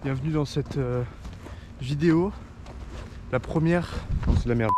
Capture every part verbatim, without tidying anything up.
Bienvenue dans cette euh, vidéo. La première... Non, c'est de la merde.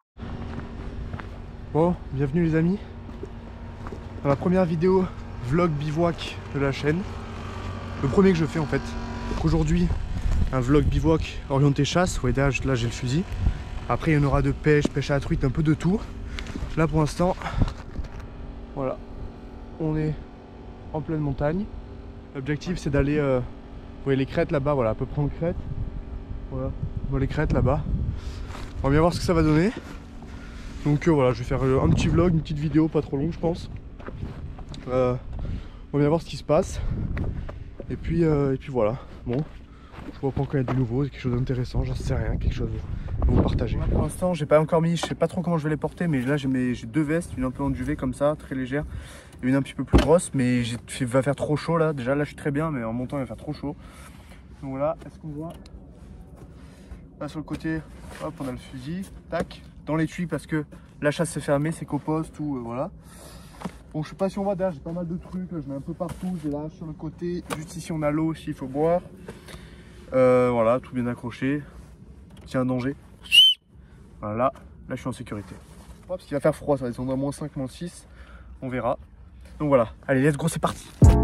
Bon, bienvenue les amis. Dans la première vidéo vlog bivouac de la chaîne. Le premier que je fais en fait. Donc aujourd'hui, un vlog bivouac orienté chasse. Vous voyez là, là j'ai le fusil. Après il y en aura de pêche, pêche à la truite, un peu de tout. Là pour l'instant, voilà. On est en pleine montagne. L'objectif c'est d'aller... Euh, vous voyez les crêtes là-bas, voilà, à peu près en crête. Voilà, on voit les crêtes là-bas. On va bien voir ce que ça va donner. Donc euh, voilà, je vais faire euh, un petit vlog, une petite vidéo, pas trop longue je pense. Euh, on va bien voir ce qui se passe. Et puis, euh, et puis voilà, bon. Je vois pas encore il y a du nouveau, quelque chose d'intéressant, j'en sais rien, quelque chose à vous partager. Pour l'instant, j'ai pas encore mis, je sais pas trop comment je vais les porter, mais là j'ai deux vestes, une un peu en duvet comme ça, très légère, et une un petit peu plus grosse, mais il va faire trop chaud là. Déjà là je suis très bien, mais en montant il va faire trop chaud. Donc voilà, est-ce qu'on voit là sur le côté, hop, on a le fusil, tac, dans l'étui parce que la chasse c'est fermé, c'est copose, tout, euh, voilà. Bon, je sais pas si on voit derrière, j'ai pas mal de trucs, là, je mets un peu partout, j'ai là sur le côté, juste ici on a l'eau aussi, il faut boire. Euh, voilà, tout bien accroché. S'il y a un danger, voilà, là, là je suis en sécurité. Parce qu'il va faire froid, ça va descendre à moins cinq, moins six, on verra. Donc voilà, allez, let's go, c'est parti.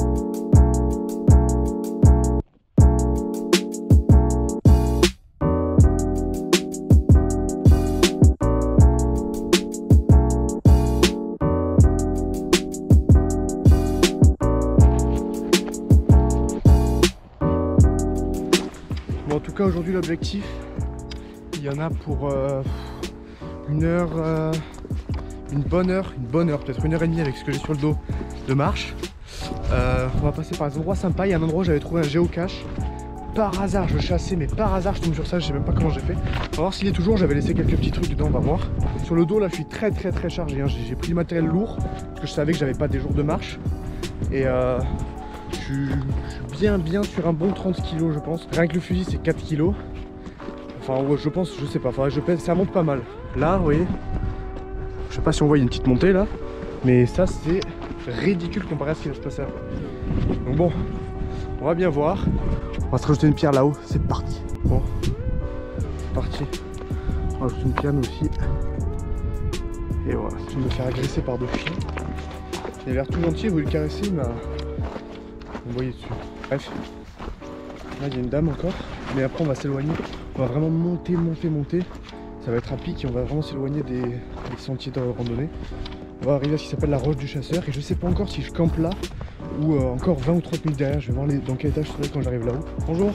Bon, en tout cas aujourd'hui l'objectif, il y en a pour euh, une heure, euh, une bonne heure, une bonne heure, peut-être une heure et demie avec ce que j'ai sur le dos de marche. Euh, on va passer par des endroits sympas. Il y a un endroit où j'avais trouvé un géocache. Par hasard je chassais, mais par hasard je tombe sur ça, je sais même pas comment j'ai fait. On va voir s'il est toujours, j'avais laissé quelques petits trucs dedans, on va voir. Sur le dos là je suis très très très chargé, hein. J'ai pris du matériel lourd, parce que je savais que j'avais pas des jours de marche. Et euh, je suis bien bien sur un bon trente kilos je pense. Rien que le fusil c'est quatre kilos. Enfin je pense, je sais pas, faudrait que je pèse, ça monte pas mal. Là vous voyez, je sais pas si on voit, il y a une petite montée là. Mais ça c'est ridicule comparé à ce qui va se passer après. Donc bon, on va bien voir. On va se rajouter une pierre là-haut, c'est parti. Bon, c'est parti. On va rajouter une pierre nous aussi. Et voilà, je vais me faire agresser par deux chiens. Il a l'air tout gentil, il voulait le caresser, il m'a envoyé dessus. Bref, là il y a une dame encore, mais après on va s'éloigner. On va vraiment monter, monter, monter. Ça va être à pic et on va vraiment s'éloigner des, des sentiers de randonnée. On va arriver à ce qui s'appelle la roche du chasseur et je sais pas encore si je campe là ou euh, encore vingt ou trente minutes derrière. Je vais voir les, dans quel étage je serai quand j'arrive là-haut. Bonjour.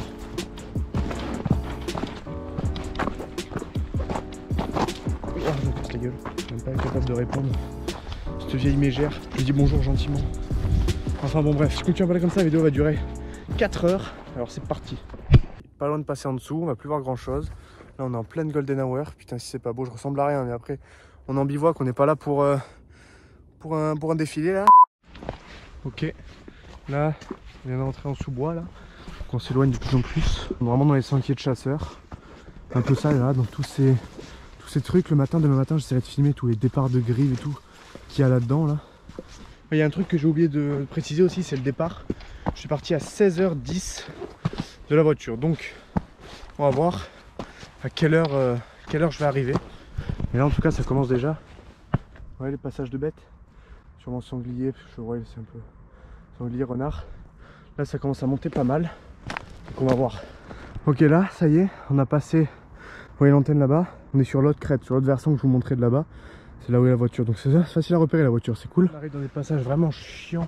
Oui, ah, je me casse la gueule. Je suis même pas capable de répondre. Cette vieille mégère. Je lui dis bonjour gentiment. Enfin bon bref, je continue à parler comme ça, la vidéo va durer quatre heures. Alors c'est parti. Pas loin de passer en dessous, on va plus voir grand chose. Là on est en pleine golden hour. Putain si c'est pas beau, je ressemble à rien. Mais après on est en bivouac, on n'est pas là pour, euh, pour, un, pour un défilé là. Ok, là on vient d'entrer en sous-bois là. Donc on s'éloigne de plus en plus. On est vraiment dans les sentiers de chasseurs. Un peu ça là, dans tous ces, tous ces trucs. Le matin, demain matin j'essaierai de filmer tous les départs de grilles et tout qu'il y a là-dedans là. Il y a un truc que j'ai oublié de préciser aussi, c'est le départ. Je suis parti à seize heures dix de la voiture. Donc on va voir à quelle heure, euh, quelle heure je vais arriver. Et là en tout cas ça commence déjà. Vous voyez les passages de bêtes. Sûrement sanglier, chevreuil, c'est un peu sanglier, renard. Là ça commence à monter pas mal. Donc on va voir. Ok là ça y est, on a passé. Vous voyez l'antenne là-bas. On est sur l'autre crête, sur l'autre versant que je vous montrais de là-bas. C'est là où est la voiture, donc c'est facile à repérer la voiture, c'est cool. On arrive dans des passages vraiment chiants.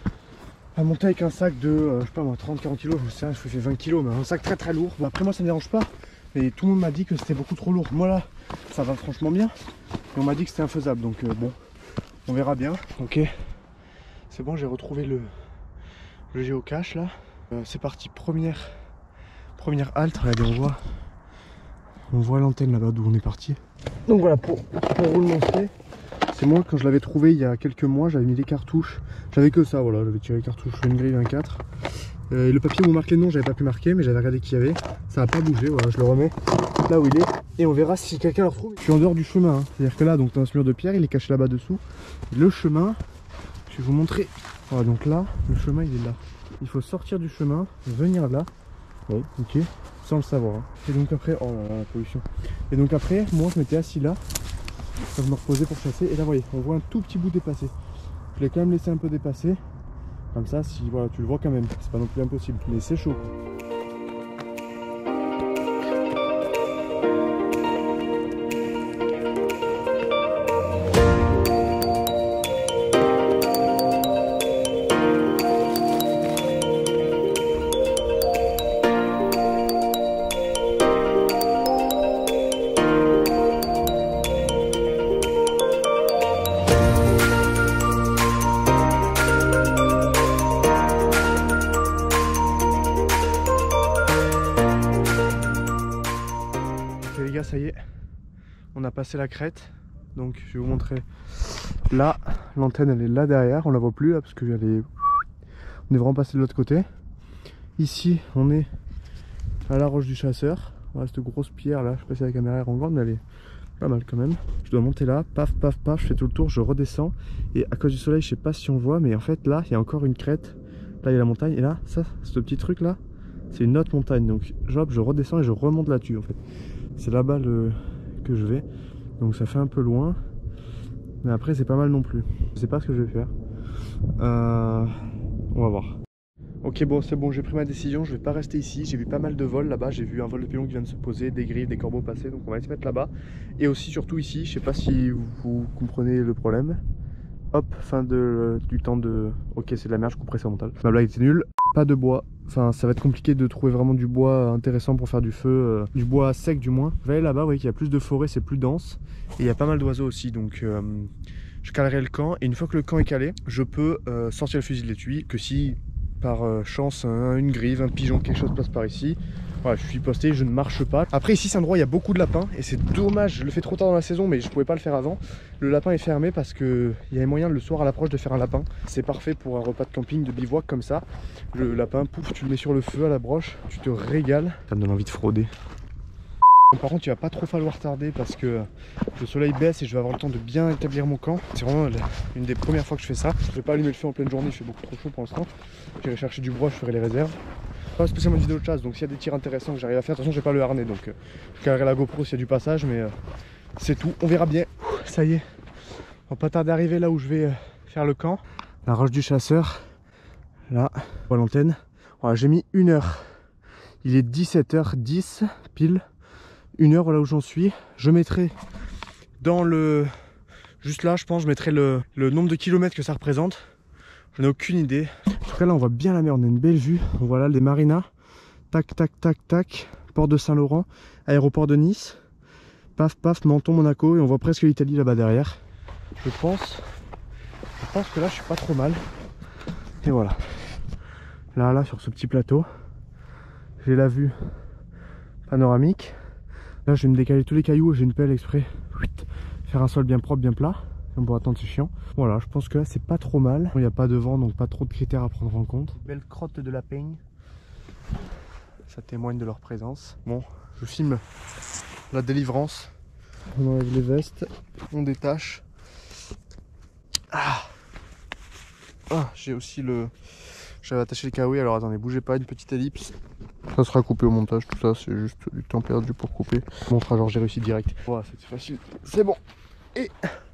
À monter avec un sac de, euh, je sais pas moi, trente à quarante kilos, je sais rien, je fais vingt kilos, mais un sac très très lourd. Bon, après moi ça me dérange pas, mais tout le monde m'a dit que c'était beaucoup trop lourd. Moi là, ça va franchement bien. Et on m'a dit que c'était infaisable, donc euh, bon, on verra bien. Ok, c'est bon, j'ai retrouvé le, le géocache là. Euh, c'est parti, première, première halte, regardez, on voit, on voit l'antenne là-bas d'où on est parti. Donc voilà, pour, pour vous le montrer, c'est moi quand je l'avais trouvé il y a quelques mois, j'avais mis les cartouches, j'avais que ça, voilà, j'avais tiré les cartouches une grille vingt-quatre. Euh, et le papier où on marquait le nom, j'avais pas pu marquer, mais j'avais regardé qu'il y avait, ça n'a pas bougé, voilà, je le remets là où il est, et on verra si quelqu'un le retrouve. Je suis en dehors du chemin, hein. C'est-à-dire que là, donc dans ce mur de pierre, il est caché là-bas dessous. Le chemin, je vais vous montrer, voilà, donc là, le chemin il est là. Il faut sortir du chemin, venir là, Oui, ok. Sans le savoir. Hein. Et donc après, oh là là, la pollution. Et donc après, moi je m'étais assis là, quand je me reposais pour chasser. Et là, vous voyez, on voit un tout petit bout dépassé. Je l'ai quand même laissé un peu dépasser. Comme ça, si voilà, tu le vois quand même. C'est pas non plus impossible, mais c'est chaud. Les gars, ça y est, on a passé la crête. Donc je vais vous montrer. Là, l'antenne elle est là derrière, on la voit plus là parce que elle est... on est vraiment passé de l'autre côté. Ici, on est à la roche du chasseur. Voilà, cette grosse pierre là, je sais pas si la caméra est grande, mais elle est pas mal quand même. Je dois monter là, paf paf paf, je fais tout le tour, je redescends. Et à cause du soleil, je sais pas si on voit, mais en fait là, il y a encore une crête. Là, il y a la montagne, et là, ça, ce petit truc là, c'est une autre montagne. Donc hop, je redescends et je remonte là-dessus en fait. C'est là-bas le... que je vais, donc ça fait un peu loin, mais après c'est pas mal non plus. Je sais pas ce que je vais faire, euh... on va voir. Ok, bon c'est bon, j'ai pris ma décision, je vais pas rester ici. J'ai vu pas mal de vols là-bas, j'ai vu un vol de pilon qui vient de se poser, des grives, des corbeaux passer, donc on va aller se mettre là-bas. Et aussi surtout ici, je sais pas si vous, vous comprenez le problème. Hop, fin de, du temps de... Ok, c'est de la merde, je couperai ça au montage. Ma blague était nulle. Pas de bois. Enfin, ça va être compliqué de trouver vraiment du bois intéressant pour faire du feu. Euh, du bois sec du moins. Vous voyez là-bas, vous voyez qu'il y a plus de forêt, c'est plus dense. Et il y a pas mal d'oiseaux aussi. Donc euh, je calerai le camp. Et une fois que le camp est calé, je peux euh, sortir le fusil de l'étui. Que si par euh, chance, un, une grive, un pigeon, quelque chose passe par ici. Voilà, je suis posté, je ne marche pas. Après ici c'est un endroit où il y a beaucoup de lapins et c'est dommage, je le fais trop tard dans la saison mais je pouvais pas le faire avant. Le lapin est fermé parce que il y avait moyen le soir à l'approche de faire un lapin. C'est parfait pour un repas de camping, de bivouac comme ça. Le lapin, pouf, tu le mets sur le feu à la broche, tu te régales. Ça me donne envie de frauder. Par contre il va pas trop falloir tarder parce que le soleil baisse et je vais avoir le temps de bien établir mon camp. C'est vraiment une des premières fois que je fais ça. Je vais pas allumer le feu en pleine journée, il fait beaucoup trop chaud pour l'instant. J'irai chercher du bois, je ferai les réserves. Pas spécialement une vidéo de chasse, donc s'il y a des tirs intéressants que j'arrive à faire, de toute façon j'ai pas le harnais, donc euh, je calerai la GoPro s'il y a du passage, mais euh, c'est tout, on verra bien. Ça y est, on va pas tarder d'arriver là où je vais euh, faire le camp. La roche du chasseur, là, à l'antenne. Voilà, j'ai mis une heure, il est dix-sept heures dix pile, une heure là où j'en suis. Je mettrai dans le, juste là je pense, je mettrai le, le nombre de kilomètres que ça représente. Je n'ai aucune idée. En tout cas là on voit bien la mer, on a une belle vue. On voit là les marinas. Tac tac tac tac. Port de Saint-Laurent. Aéroport de Nice. Paf paf, Menton, Monaco. Et on voit presque l'Italie là-bas derrière. Je pense. Je pense que là je suis pas trop mal. Et voilà. Là là sur ce petit plateau. J'ai la vue panoramique. Là je vais me décaler tous les cailloux. J'ai une pelle exprès. Faire un sol bien propre, bien plat. On pourra attendre, c'est chiant. Voilà, je pense que là c'est pas trop mal. Il n'y a pas de vent donc pas trop de critères à prendre en compte. Belle crotte de lapin. Ça témoigne de leur présence. Bon, je filme la délivrance. On enlève les vestes, on détache. Ah, ah j'ai aussi le... J'avais attaché le kawaii, alors attendez, bougez pas, une petite ellipse. Ça sera coupé au montage, tout ça, c'est juste du temps perdu pour couper. Bon, on fera genre j'ai réussi direct. Voilà, c'était facile, c'est bon. Et...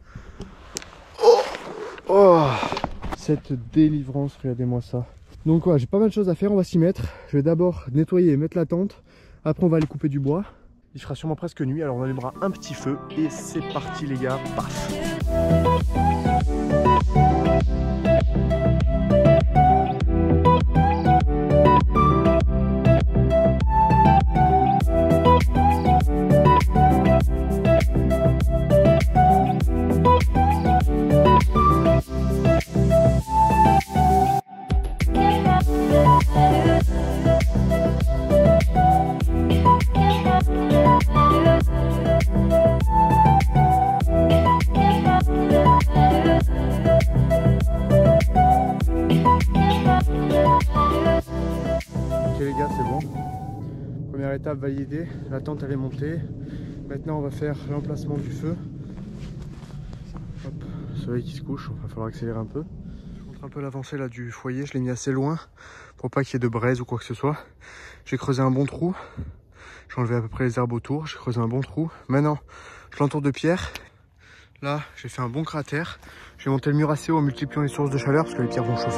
Oh, oh, cette délivrance, regardez-moi ça. Donc voilà, j'ai pas mal de choses à faire, on va s'y mettre. Je vais d'abord nettoyer et mettre la tente. Après on va aller couper du bois. Il fera sûrement presque nuit, alors on allumera un petit feu. Et c'est parti les gars, paf. Étape validée, la tente elle est montée. Maintenant on va faire l'emplacement du feu. Hop, le soleil qui se couche, il va falloir accélérer un peu. Je montre un peu l'avancée là du foyer, je l'ai mis assez loin pour pas qu'il y ait de braise ou quoi que ce soit. J'ai creusé un bon trou. J'ai enlevé à peu près les herbes autour. J'ai creusé un bon trou. Maintenant, je l'entoure de pierres. Là, j'ai fait un bon cratère. Je vais monter le mur assez haut en multipliant les sources de chaleur parce que les pierres vont chauffer.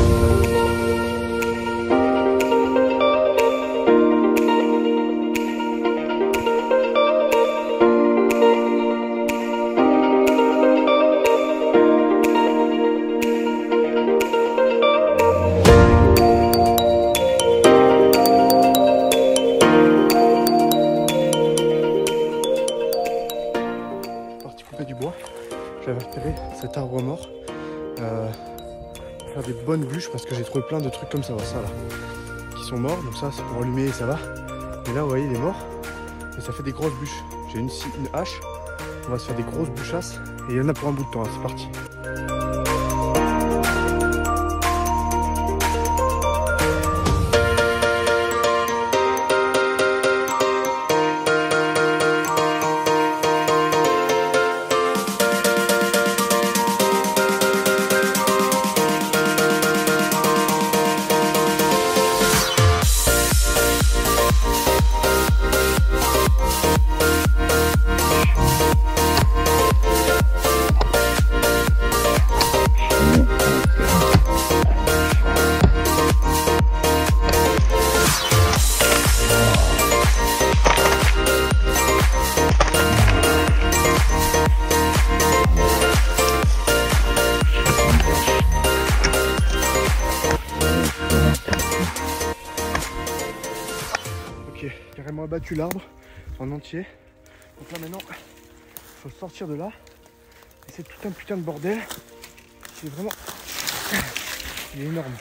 Du bois, j'avais repéré cet arbre mort euh, pour faire des bonnes bûches parce que j'ai trouvé plein de trucs comme ça, ça là, qui sont morts, donc ça c'est pour allumer et ça va. Et là vous voyez il est mort et ça fait des grosses bûches. J'ai une, une hache, on va se faire des grosses bûchasses et il y en a pour un bout de temps, hein, c'est parti. Carrément abattu l'arbre en entier. Donc là maintenant, il faut sortir de là. Et c'est tout un putain de bordel. C'est vraiment... Il est énorme.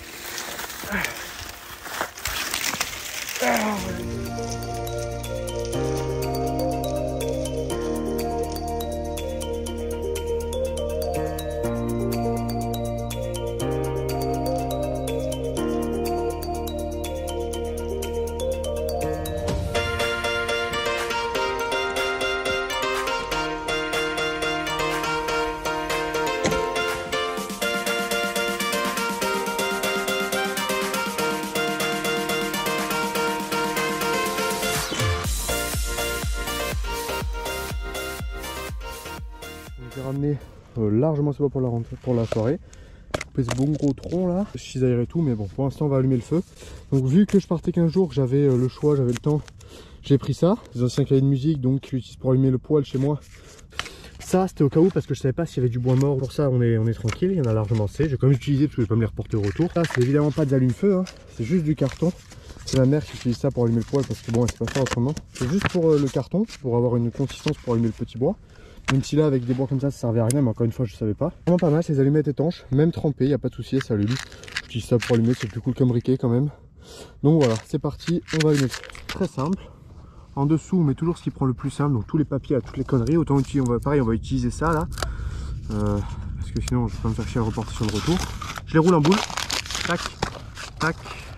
J'ai ramené euh, largement ce bois pour la, pour la soirée. Coupé ce bon gros tronc là, cisaillé et tout, mais bon pour l'instant on va allumer le feu. Donc vu que je partais quinze jours, que j'avais euh, le choix, j'avais le temps, j'ai pris ça. Les anciens cahiers de musique donc je l'utilise pour allumer le poêle chez moi. Ça c'était au cas où parce que je savais pas s'il y avait du bois mort. Pour ça on est, on est tranquille, il y en a largement assez. J'ai quand même utilisé parce que je vais pas me les reporter au retour. Ça c'est évidemment pas des allume-feu, hein. C'est juste du carton. C'est ma mère qui utilise ça pour allumer le poêle parce que bon elle sait pas faire autrement. C'est juste pour euh, le carton, pour avoir une consistance pour allumer le petit bois. Même si là avec des bois comme ça ça servait à rien, mais encore une fois je savais pas. Vraiment pas mal, ces allumettes étanches, même trempées, y a pas de souci, ça allume. J'utilise ça pour allumer, c'est plus cool qu'un briquet quand même. Donc voilà, c'est parti, on va allumer. Très simple. En dessous on met toujours ce qui prend le plus simple, donc tous les papiers, toutes les conneries. Autant utiliser, on va pareil, on va utiliser ça là. Euh, parce que sinon je vais pas me faire chier à reporter sur le retour. Je les roule en boule. Tac, tac.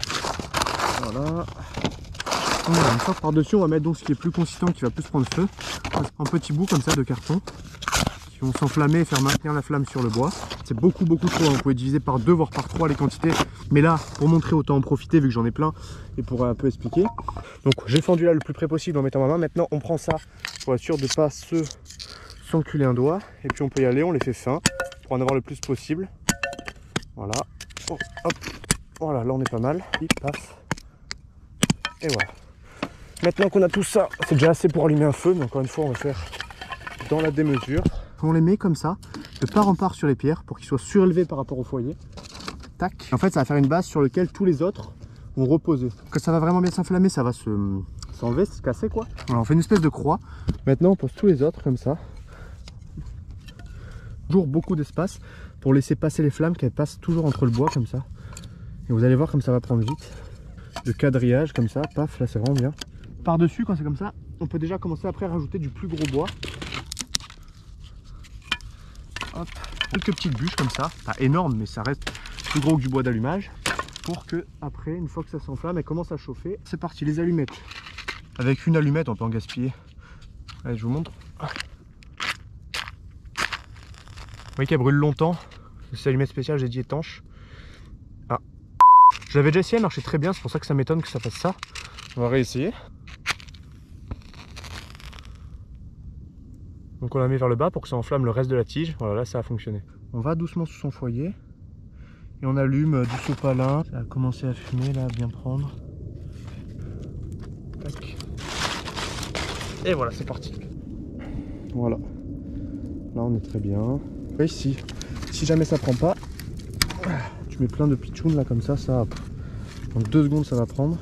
Voilà. Voilà, une fois par dessus on va mettre donc ce qui est plus consistant, qui va plus prendre feu, en petits bouts comme ça de carton qui vont s'enflammer et faire maintenir la flamme sur le bois. C'est beaucoup beaucoup trop, hein. Vous pouvez diviser par deux voire par trois les quantités, mais là pour montrer autant en profiter vu que j'en ai plein et pour un peu expliquer. Donc j'ai fendu là le plus près possible en mettant ma main. Maintenant on prend ça pour être sûr de ne pas se s'enculer un doigt et puis on peut y aller, on les fait fin pour en avoir le plus possible. Voilà. Oh, hop. Voilà, là on est pas mal. Il passe. Et voilà. Maintenant qu'on a tout ça, c'est déjà assez pour allumer un feu, mais encore une fois on va faire dans la démesure. On les met comme ça, de part en part sur les pierres pour qu'ils soient surélevés par rapport au foyer. Tac. En fait ça va faire une base sur laquelle tous les autres vont reposer. Quand ça va vraiment bien s'enflammer, ça va se s'enlever, se casser quoi. Voilà, on fait une espèce de croix. Maintenant on pose tous les autres comme ça. Toujours beaucoup d'espace pour laisser passer les flammes, qu'elles passent toujours entre le bois comme ça. Et vous allez voir comme ça va prendre vite. De quadrillage comme ça, paf, là c'est vraiment bien. Par dessus quand c'est comme ça, on peut déjà commencer après à rajouter du plus gros bois. Hop, quelques petites bûches comme ça, pas énorme mais ça reste plus gros que du bois d'allumage, pour que après, une fois que ça s'enflamme, elle commence à chauffer. C'est parti, les allumettes. Avec une allumette on peut en gaspiller. Allez, je vous montre. Vous voyez qu'elle brûle longtemps. C'est allumette spéciale, j'ai dit étanche. Ah. Je l'avais déjà essayé, elle marchait très bien, c'est pour ça que ça m'étonne que ça fasse ça. On va réessayer. Donc on la met vers le bas pour que ça enflamme le reste de la tige. Voilà, là ça a fonctionné. On va doucement sous son foyer et on allume du sopalin. Ça a commencé à fumer là, à bien prendre. Tac. Et voilà, c'est parti. Voilà. Là on est très bien. Et ici, si jamais ça prend pas, tu mets plein de pitchounes là comme ça, ça en deux secondes ça va prendre.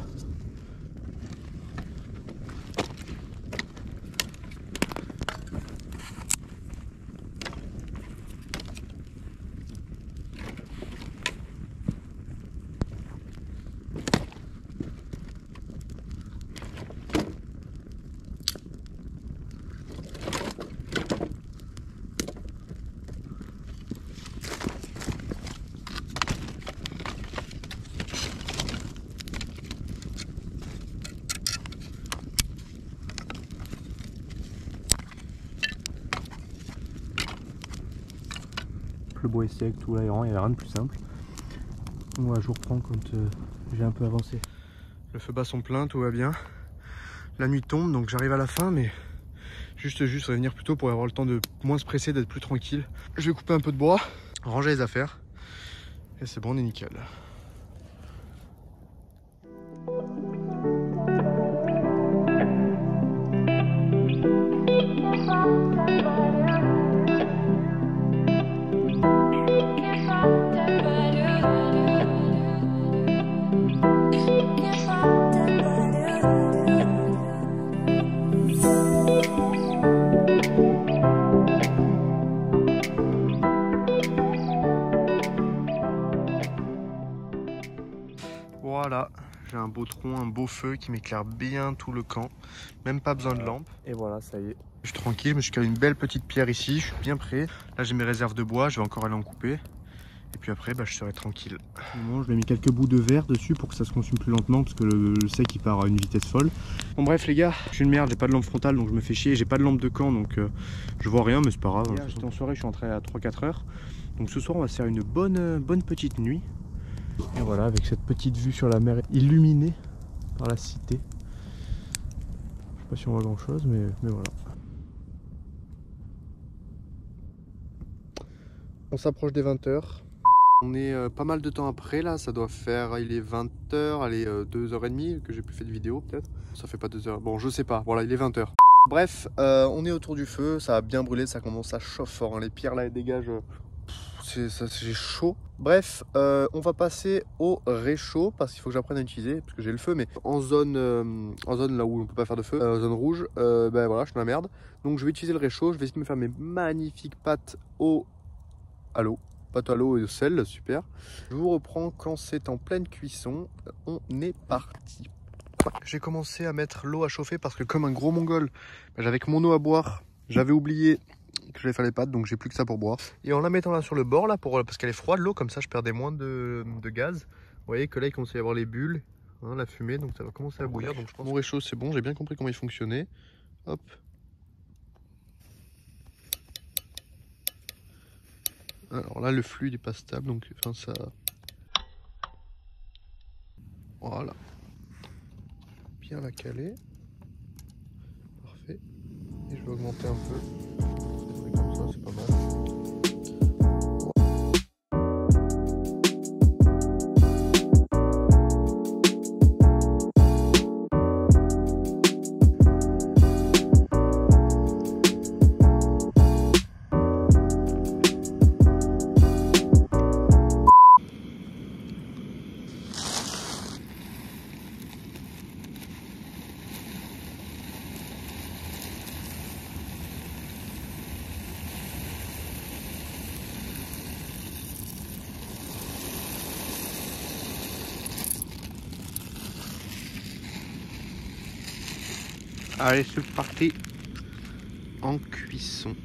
Le bois est sec, tout l'aérant, il n'y a rien de plus simple. Moi je vous reprends quand euh, j'ai un peu avancé. Le feu bas sont pleins, tout va bien. La nuit tombe donc j'arrive à la fin, mais juste juste revenir plus tôt pour avoir le temps de moins se presser, d'être plus tranquille. Je vais couper un peu de bois, ranger les affaires et c'est bon, on est nickel. Voilà, j'ai un beau tronc, un beau feu qui m'éclaire bien tout le camp. Même pas besoin de lampe. Et voilà, ça y est. Je suis tranquille, je me suis calé une belle petite pierre ici, je suis bien prêt. Là j'ai mes réserves de bois, je vais encore aller en couper. Et puis après, bah, je serai tranquille. Bon, je vais mis quelques bouts de verre dessus pour que ça se consume plus lentement parce que le, le sec il part à une vitesse folle. Bon bref les gars, je suis une merde, j'ai pas de lampe frontale donc je me fais chier. J'ai pas de lampe de camp donc euh, je vois rien mais c'est pas grave. Hein, j'étais en soirée, je suis rentré à trois quatre heures. Donc ce soir on va se faire une bonne, bonne petite nuit. Et voilà, avec cette petite vue sur la mer illuminée par la cité. Je sais pas si on voit grand chose mais, mais voilà. On s'approche des vingt heures. On est euh, pas mal de temps après là, ça doit faire, il est vingt heures, allez euh, deux heures trente que j'ai plus fait de vidéo peut-être. Ça fait pas deux heures, bon je sais pas, voilà il est vingt heures. Bref, euh, on est autour du feu, ça a bien brûlé, ça commence à chauffer fort, hein. Les pierres là elles dégagent, c'est chaud. Bref, euh, on va passer au réchaud parce qu'il faut que j'apprenne à utiliser, parce que j'ai le feu, mais en zone, euh, en zone là où on peut pas faire de feu, euh, zone rouge, euh, ben voilà, je suis dans la merde. Donc je vais utiliser le réchaud, je vais essayer de me faire mes magnifiques pâtes au à l'eau. Pâte à l'eau et au sel, super. Je vous reprends quand c'est en pleine cuisson. On est parti. J'ai commencé à mettre l'eau à chauffer parce que comme un gros mongol, j'avais que mon eau à boire. J'avais oublié que je vais faire les pâtes, donc j'ai plus que ça pour boire. Et en la mettant là sur le bord, là, pour, parce qu'elle est froide l'eau, comme ça je perdais moins de, de gaz. Vous voyez que là il commence à y avoir les bulles, hein, la fumée, donc ça va commencer à bouillir. Donc je pense mon réchaud c'est bon, j'ai bien compris comment il fonctionnait. Hop. Alors là, le flux n'est pas stable, donc enfin ça. Voilà. Bien la caler. Parfait. Et je vais augmenter un peu. Comme ça, c'est pas mal. Allez, c'est parti en cuisson.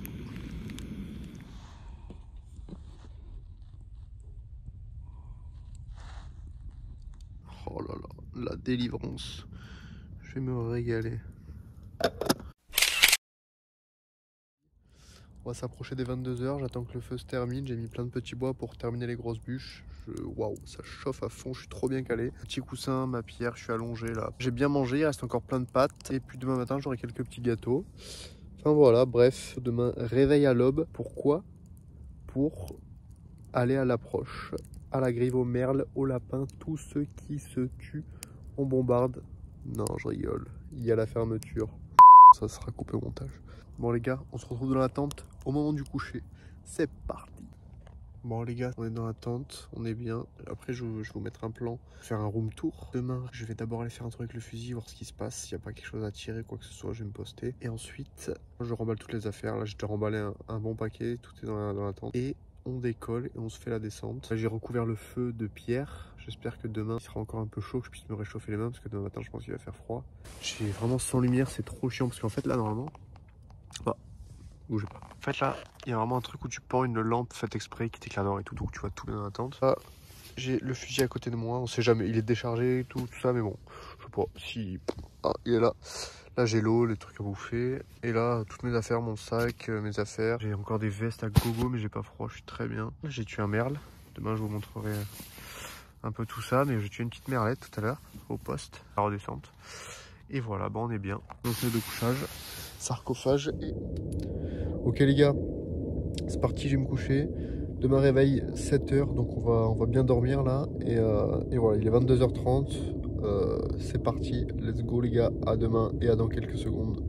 Oh là là, la délivrance. Je vais me régaler. On va s'approcher des vingt-deux heures, j'attends que le feu se termine, j'ai mis plein de petits bois pour terminer les grosses bûches. Waouh, ça chauffe à fond, je suis trop bien calé. Petit coussin, ma pierre, je suis allongé là. J'ai bien mangé, il reste encore plein de pâtes. Et puis demain matin, j'aurai quelques petits gâteaux. Enfin voilà, bref, demain, réveil à l'aube. Pourquoi? Pour aller à l'approche, à la grive, au merle, au lapin, tous ceux qui se tuent, on bombarde. Non, je rigole, il y a la fermeture. Ça sera coupé au montage. Bon les gars, on se retrouve dans la tente au moment du coucher. C'est parti. Bon les gars, on est dans la tente, on est bien. Après je, je vais vous mettre un plan, faire un room tour. Demain, je vais d'abord aller faire un truc avec le fusil, voir ce qui se passe. S'il n'y a pas quelque chose à tirer, quoi que ce soit, je vais me poster. Et ensuite, je remballe toutes les affaires. Là, j'ai déjà remballé un, un bon paquet, tout est dans la, dans la tente. Et on décolle et on se fait la descente. J'ai recouvert le feu de pierre. J'espère que demain, il sera encore un peu chaud, que je puisse me réchauffer les mains, parce que demain matin, je pense qu'il va faire froid. J'ai vraiment sans lumière, c'est trop chiant, parce qu'en fait là, normalement... Bah, bougez pas. En fait là, il y a vraiment un truc où tu pends une lampe faite exprès qui t'éclaire et tout, donc tu vois tout bien dans la tente. Là, j'ai le fusil à côté de moi, on sait jamais, il est déchargé, tout, tout ça, mais bon, je sais pas si... Ah, il est là. Là j'ai l'eau, les trucs à bouffer. Et là, toutes mes affaires, mon sac, euh, mes affaires. J'ai encore des vestes à gogo, mais j'ai pas froid, je suis très bien. Là j'ai tué un merle. Demain je vous montrerai un peu tout ça, mais j'ai tué une petite merlette tout à l'heure, au poste, à redescente. Et voilà, bah on est bien. Donc on est de couchage, sarcophage et... Ok les gars, c'est parti, je vais me coucher. Demain réveil sept heures, donc on va, on va bien dormir là. Et, euh, et voilà, il est vingt-deux heures trente. Euh, c'est parti, let's go les gars, à demain et à dans quelques secondes.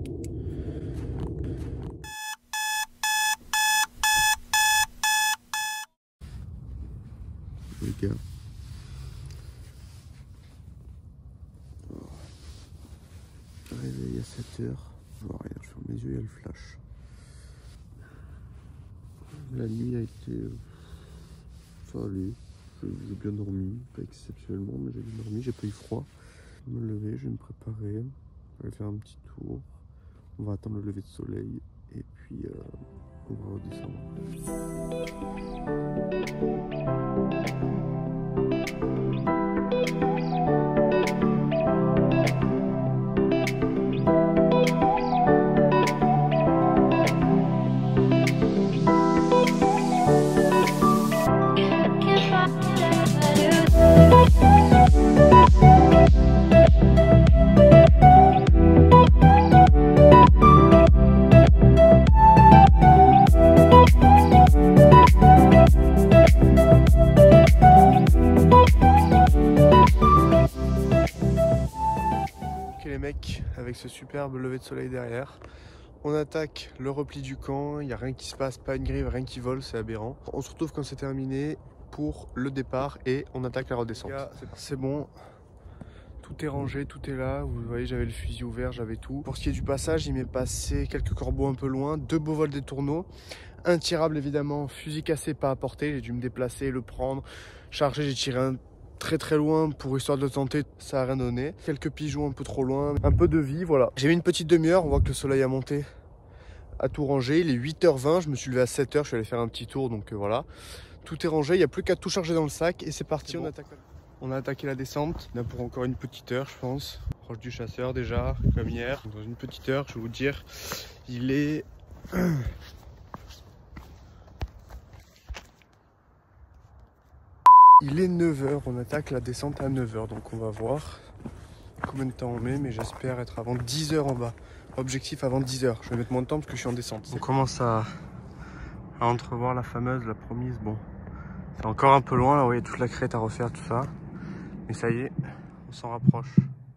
Les gars. Réveil à sept heures. Je vois rien, je ferme les yeux, il y a le flash. La nuit a été... Ça allait. J'ai bien dormi, pas exceptionnellement, mais j'ai bien dormi, j'ai pas eu froid. Je vais me lever, je vais me préparer, je vais faire un petit tour. On va attendre le lever de soleil et puis euh, on va redescendre. Avec ce superbe lever de soleil derrière, on attaque le repli du camp, il n'y a rien qui se passe, pas une grive, rien qui vole, c'est aberrant. On se retrouve quand c'est terminé pour le départ et on attaque la redescente. C'est bon, tout est rangé, tout est là, vous voyez j'avais le fusil ouvert, j'avais tout. Pour ce qui est du passage, il m'est passé quelques corbeaux un peu loin, deux beaux vols des tourneaux, un tirable évidemment, fusil cassé pas à portée, j'ai dû me déplacer, le prendre, charger, j'ai tiré un très très loin pour histoire de le tenter, ça a rien donné. Quelques pigeons un peu trop loin, un peu de vie, voilà. J'ai mis une petite demi-heure, on voit que le soleil a monté à tout ranger. Il est huit heures vingt, je me suis levé à sept heures, je suis allé faire un petit tour, donc euh, voilà. Tout est rangé, il n'y a plus qu'à tout charger dans le sac et c'est parti, on, bon. attaque... on a attaqué la descente. On a pour encore une petite heure, je pense. Proche du chasseur déjà, comme hier. Dans une petite heure, je vais vous dire, il est... Il est neuf heures, on attaque la descente à neuf heures, donc on va voir combien de temps on met, mais j'espère être avant dix heures en bas. Objectif avant dix heures, je vais mettre moins de temps parce que je suis en descente. On commence à, à entrevoir la fameuse, la promise, bon, c'est encore un peu loin, là, vous voyez toute la crête à refaire, tout ça, mais ça y est, on s'en rapproche.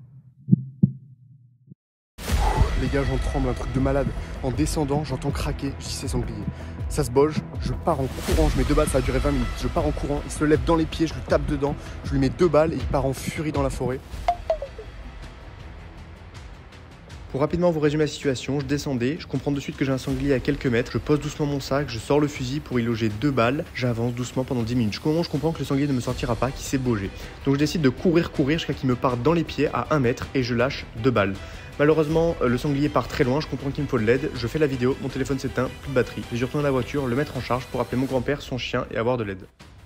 Les gars, j'en tremble, un truc de malade. En descendant, j'entends craquer, je dis c'est sanglier. Ça se boge, je pars en courant, je mets deux balles, ça a duré vingt minutes. Je pars en courant, il se lève dans les pieds, je lui tape dedans, je lui mets deux balles et il part en furie dans la forêt. Pour rapidement vous résumer la situation, je descendais, je comprends de suite que j'ai un sanglier à quelques mètres, je pose doucement mon sac, je sors le fusil pour y loger deux balles, j'avance doucement pendant dix minutes. Je comprends, je comprends que le sanglier ne me sortira pas, qu'il s'est bougé. Donc je décide de courir, courir jusqu'à qu'il me parte dans les pieds à un mètre et je lâche deux balles. Malheureusement, le sanglier part très loin, je comprends qu'il me faut de l'aide, je fais la vidéo, mon téléphone s'éteint, plus de batterie. Je retourne à la voiture, le mettre en charge pour appeler mon grand-père, son chien et avoir de l'aide.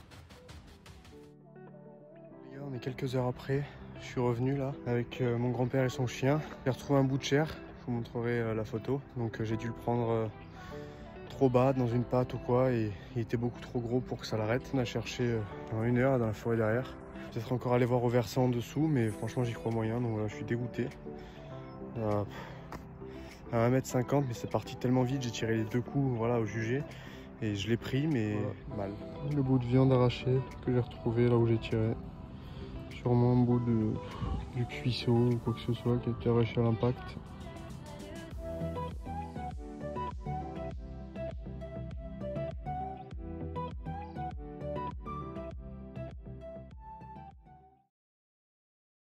Les gars, on est quelques heures après, je suis revenu là avec euh, mon grand-père et son chien. J'ai retrouvé un bout de chair, je vous montrerai euh, la photo. Donc euh, j'ai dû le prendre euh, trop bas dans une patte ou quoi et il était beaucoup trop gros pour que ça l'arrête. On a cherché pendant une heure dans la forêt derrière. Peut-être encore aller voir au versant en dessous, mais franchement j'y crois moyen, donc voilà, je suis dégoûté. Euh, à un mètre cinquante, mais c'est parti tellement vite, j'ai tiré les deux coups voilà, au jugé et je l'ai pris, mais voilà. Mal. Le bout de viande arraché que j'ai retrouvé là où j'ai tiré. Sûrement un bout de, du cuisseau ou quoi que ce soit qui a été arraché à l'impact.